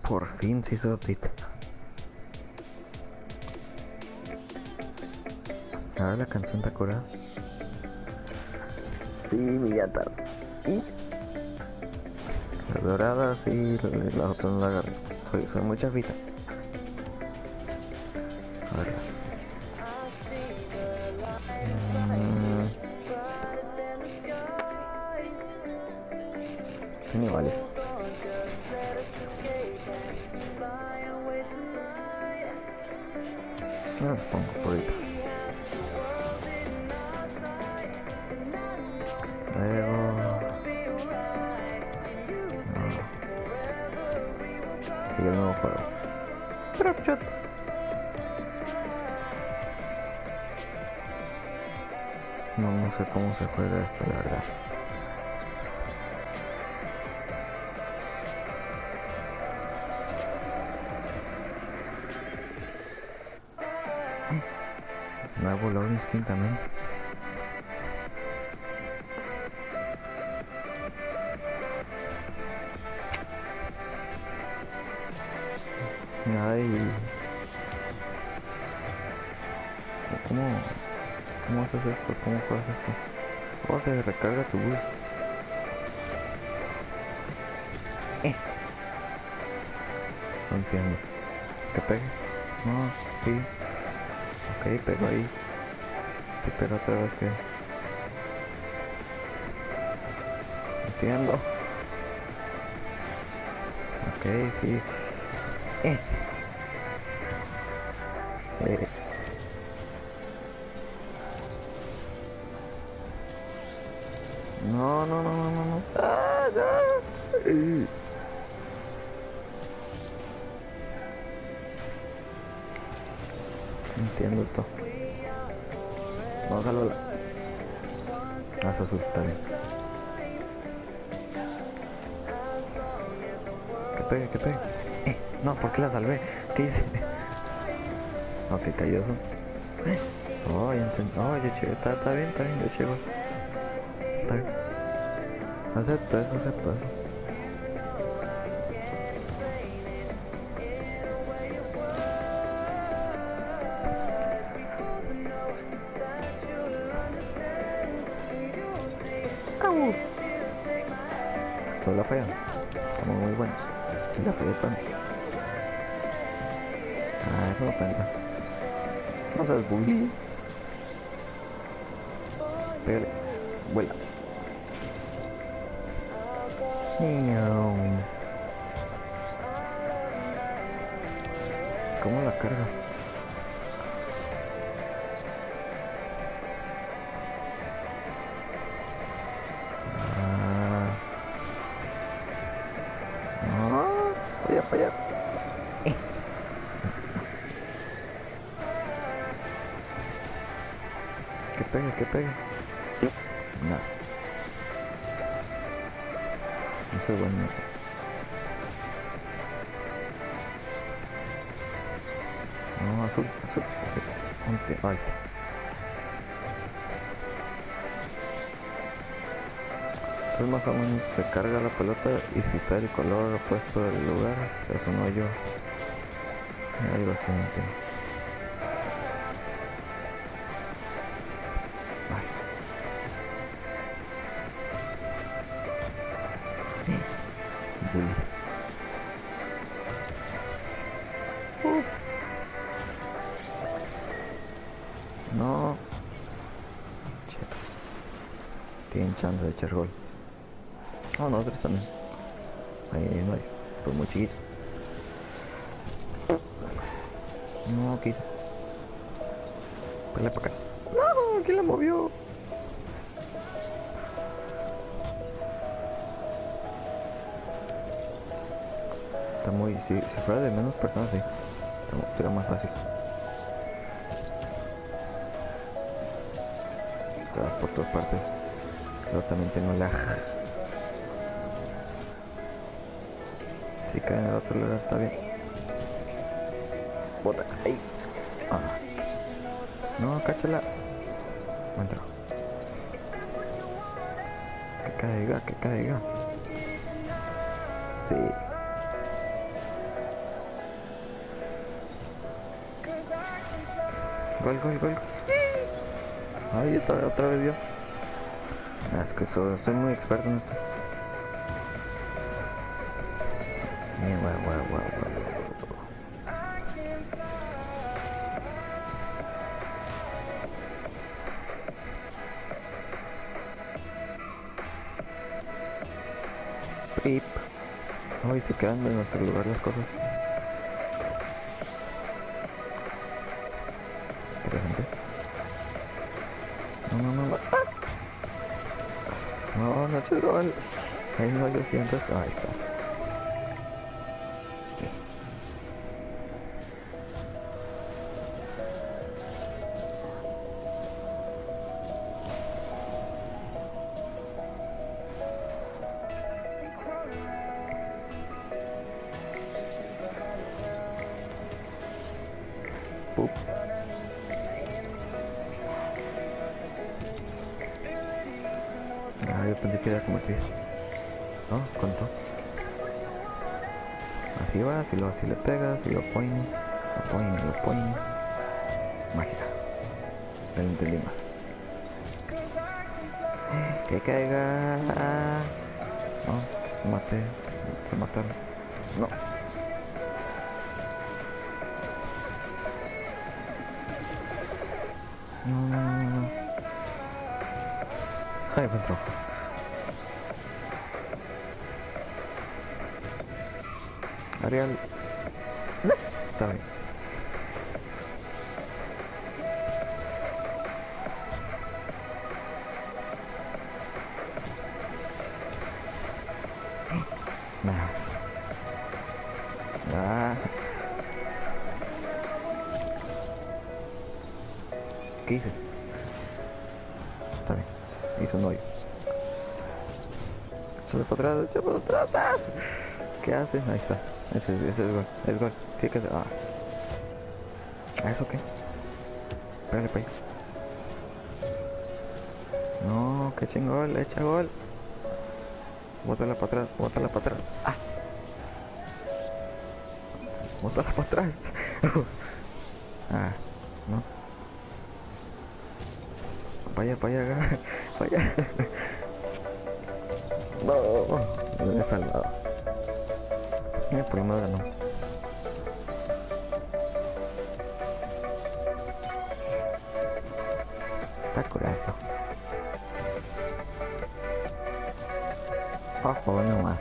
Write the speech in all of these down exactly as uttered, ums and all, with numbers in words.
Por fin se hizo update. Ah, la canción está curada. Sí, Villatas. Y las doradas y las otras no las agarré. Soy, soy muy chafita. A ver. Mm, son iguales. No las pongo por ahorita. Luego... No. Sigue el nuevo juego. Prop shot. No, no sé cómo se juega esto, la verdad. Nuevo loading screen también. Ay. ¿Cómo? ¿Cómo haces esto? ¿Cómo juegas esto? ¿Cómo se recarga tu boost? Eh. No entiendo. ¿Que pegue? No, sí. Ok, pego ahí. Sí, pero otra vez que... Entiendo. Ok, sí. Eh. Eh. No, no, no, no, no, no. Ah, no. Eh. Entiendo esto. Vamos a la... Haz azul, está bien. Que pegue, que pegue. Eh, no, ¿por qué la salvé? ¿Qué hice? Ok, cayó eso. Eh. Oh, ya entendí. Oh, yo chico. Está, está bien, está bien, yo chico. Está bien. Acepto eso, acepto eso. ¡Au! Todos la fallan. Estamos muy buenos. Y la falla están. Ah, eso no cuenta. No seas bully. Pégale. Vuela. ¿Cómo la carga? Ah. No. Vaya para allá. Eh. Que pegue, que pegue. No. No soy bueno. No, azul, azul. Ponte. Ahí está. Entonces más o menos se carga la pelota y si está el color opuesto del lugar, se hace un hoyo. Algo así, no entiendo. Bully. Uh. No. Chetos. Tienen chance de echar gol. Oh, nosotros también. Ahí no hay. Pues muy chiquito. No, ¿qué hice? Pelea para acá. No, ¿quién la movió? Está muy... Si, si fuera de menos personas, sí. Sería más fácil. Está por todas partes. Pero también tengo lag. Si cae en el otro lugar, está bien. Bota. Ahí. Ah. No, cáchala. Buen trabajo. Que caiga, que caiga. Sí. Gol, gol, gol. Ay, esta otra vez yo. Ah, es que soy, soy muy experto en esto. Bien, guau, guau, guau, guau. Pip. Hoy se quedan en nuestro lugar las cosas. Interesante. No, no, no, no. ¡Ah! No, no es gol. Ahí no yo siento. Ahí está. Pup. Ah, yo pensé que era como aquí. No, ¿cuánto? Así va, así lo, así le pegas, así lo ponen, lo ponen, lo ponen. Mágica. Ya lo entendí más. Que caiga. No, maté. Se mataron. No. No, no, no, no. Ay, buen trabajo. Ariel. Está bien. No. Ah. ¿Qué hice? Está bien. Hizo un hoyo. Sube para atrás, sube para atrás. ¡Ah! ¿Qué haces? Ahí está. Ese, ese es gol. Es gol. ¿Qué hay que hacer? Ah. ¿A eso qué? Pégale para ahí. No, que echen gol, echa gol. Bótala para atrás, bótala para atrás. Ah. Bótala para atrás. Ah, no. Vaya, vaya, vaya. No, me he salvado. Mira, por lo menos ganó. Está curado esto. Ojo, no más.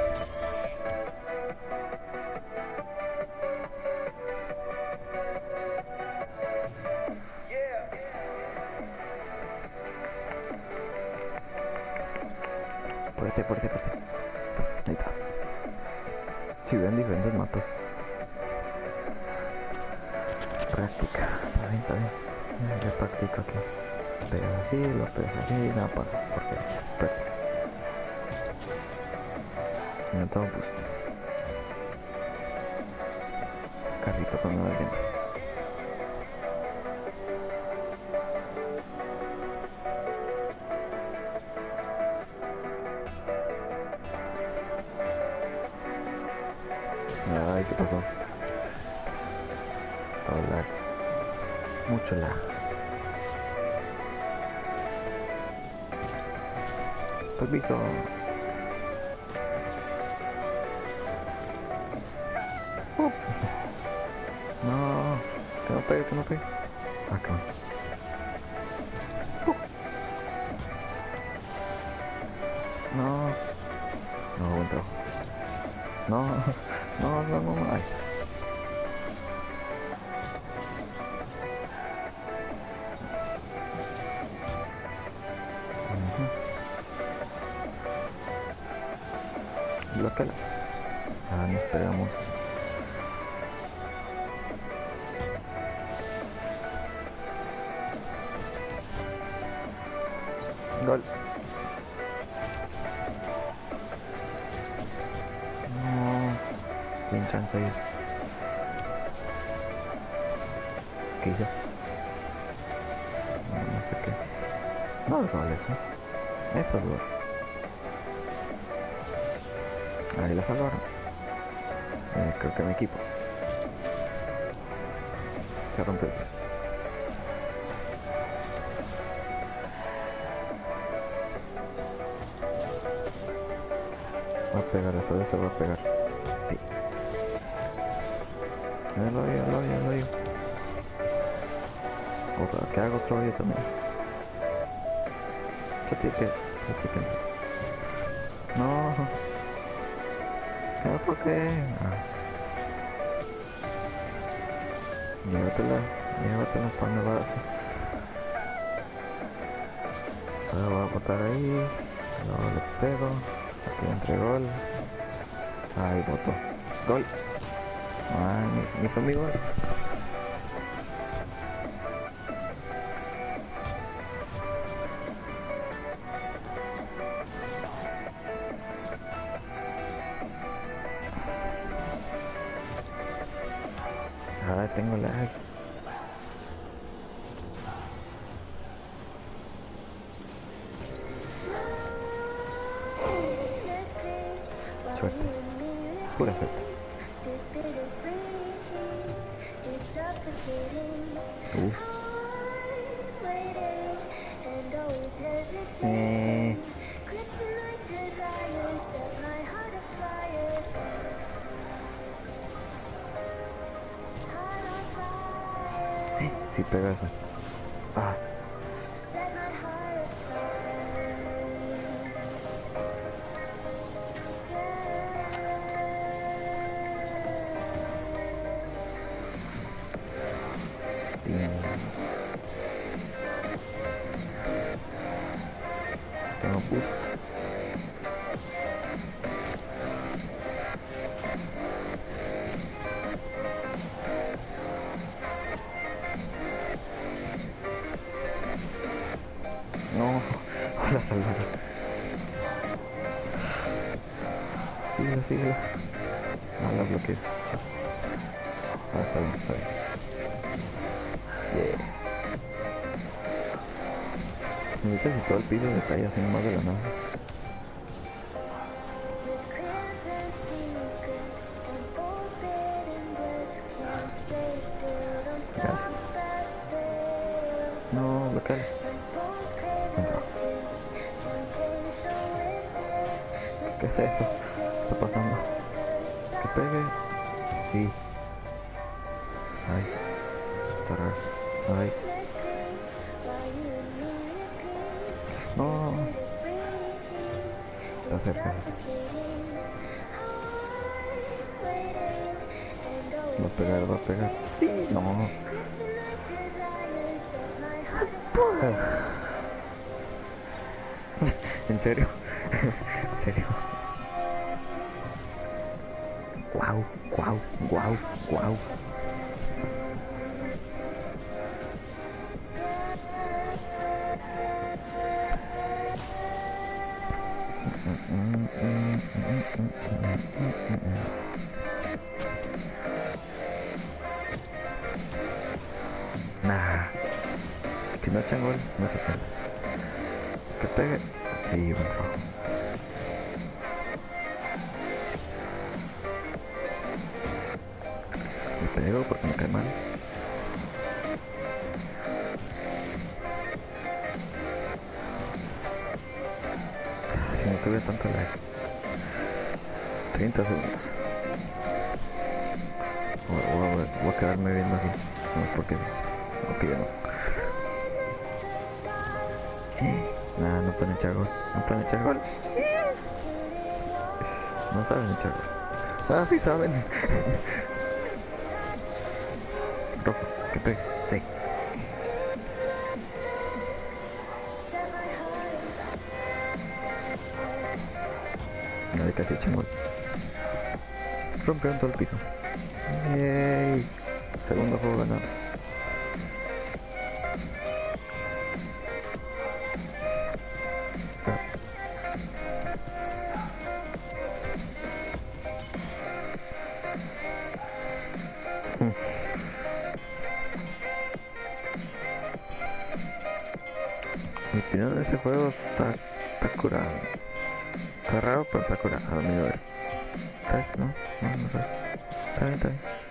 Fuerte, fuerte, fuerte. Ahí está. Si ven diferentes mapas. Práctica. Está bien, está bien. Ya practico aquí. Pero así, lo pegas aquí y nada pasa. Porque práctica. No todo pues. Carrito cuando alguien. Ay, ¿qué pasó? Todo lag. Mucho lag. Permiso. Uh. No. Que no pegue, que no pegue. Acá. Uh. No. No, buen trabajo. No. No, no, no, no. Ay. Bloqueala. Ah, nos pegamos. Gol. No. Sin chance ahí. ¿Qué hice? No, no sé qué. No es gol eso. Eso es gol. Ahí la salvaron. Eh, creo que mi equipo se rompió el piso. Va a pegar, eso de eso va a pegar. Sí. Ya lo oigo, lo oigo, lo oigo. Otra, que hago otro hoyo también. Yo tío que, yo tío que. No. No toqué. Ah. Llévatela, llévatela, ¿para dónde vas? Ahora voy a botar ahí. Luego le pego. Aquí entre gol. Ahí botó. Gol. Ah, ni, ni fue mi gol. Ahora tengo lag. Suerte. Pura suerte. Uf. Eh. Eh, si pega eso. Ah. Bien. Tengo boost. No, la salvaron. Síguela, síguela. No la bloqueé. Ah, está bien, está bien. Yeah. Me gusta si todo el piso me cae así más de la nada. Gracias. No, bloqueale. ¿Qué es eso? ¿Qué está pasando? ¿Que pegue? Sí. Ay, está raro. Ay. No. Está cerca. Va a pegar, va a pegar. Sí, no. ¿En serio? ¿En serio? Guau, guau, guau, guau. Nah. Si no echan gol, no se puede. Que pegue. Sí, buen trabajo. Me pego porque me cae mal. Si no tuviera tanto lag. treinta segundos. Voy, voy, voy a quedarme viendo así. No, porque no, ya no. Nah, no pueden echar gol. No pueden echar gol. No saben echar gol. Ah, sí saben. Rojo, que pegue. Sí. Nadie casi echan gol. Rompieron todo el piso. Yay. Segundo juego ganado. Mi opinión de ese juego está, está curado. Está raro, pero está curado. A mí lo es. ¿Sabes? No, no, no sabes. Está bien, está bien.